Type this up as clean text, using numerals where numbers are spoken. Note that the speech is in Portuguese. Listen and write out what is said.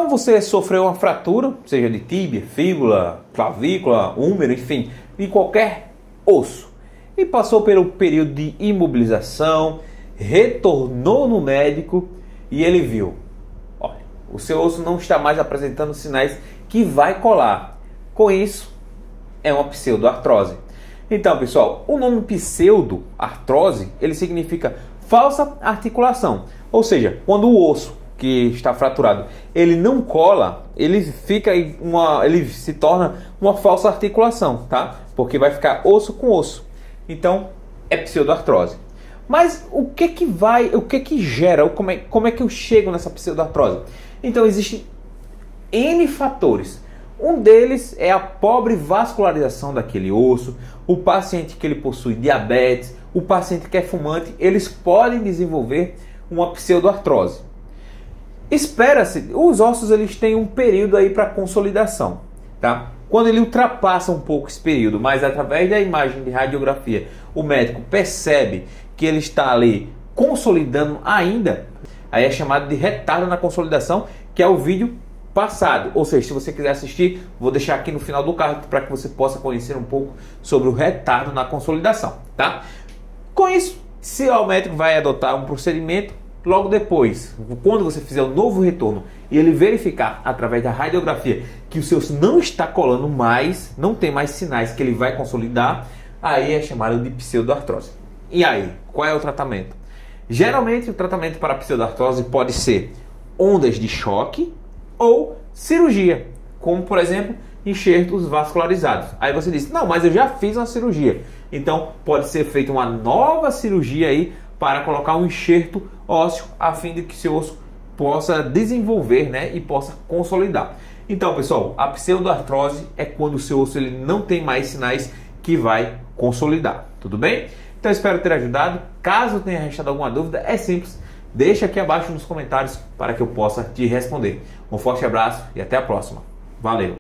Então você sofreu uma fratura, seja de tíbia, fíbula, clavícula, húmero, enfim, de qualquer osso, e passou pelo período de imobilização, retornou no médico e ele viu, olha, o seu osso não está mais apresentando sinais que vai colar. Com isso, é uma pseudoartrose. Então, pessoal, o nome pseudoartrose, ele significa falsa articulação. Ou seja, quando o osso que está fraturado, ele não cola, ele se torna uma falsa articulação, tá? Porque vai ficar osso com osso. Então, é pseudoartrose. Mas o que gera, como é que eu chego nessa pseudoartrose? Então, existem N fatores. Um deles é a pobre vascularização daquele osso, o paciente que ele possui diabetes, o paciente que é fumante, eles podem desenvolver uma pseudoartrose. Espera-se, os ossos eles têm um período aí para consolidação, tá? Quando ele ultrapassa um pouco esse período, mas através da imagem de radiografia, o médico percebe que ele está ali consolidando ainda, aí é chamado de retardo na consolidação, que é o vídeo passado. Ou seja, se você quiser assistir, vou deixar aqui no final do card para que você possa conhecer um pouco sobre o retardo na consolidação, tá? Com isso, se o médico vai adotar um procedimento, logo depois, quando você fizer o novo retorno e ele verificar através da radiografia que o seu osso não está colando mais, não tem mais sinais que ele vai consolidar, aí é chamado de pseudoartrose. E aí, qual é o tratamento? Geralmente o tratamento para a pseudoartrose pode ser ondas de choque ou cirurgia, como por exemplo enxertos vascularizados. Aí você diz, não, mas eu já fiz uma cirurgia. Então pode ser feita uma nova cirurgia aí para colocar um enxerto ósseo a fim de que seu osso possa desenvolver, né, e possa consolidar. Então, pessoal, a pseudoartrose é quando o seu osso ele não tem mais sinais que vai consolidar. Tudo bem? Então, espero ter ajudado. Caso tenha restado alguma dúvida, é simples. Deixa aqui abaixo nos comentários para que eu possa te responder. Um forte abraço e até a próxima. Valeu!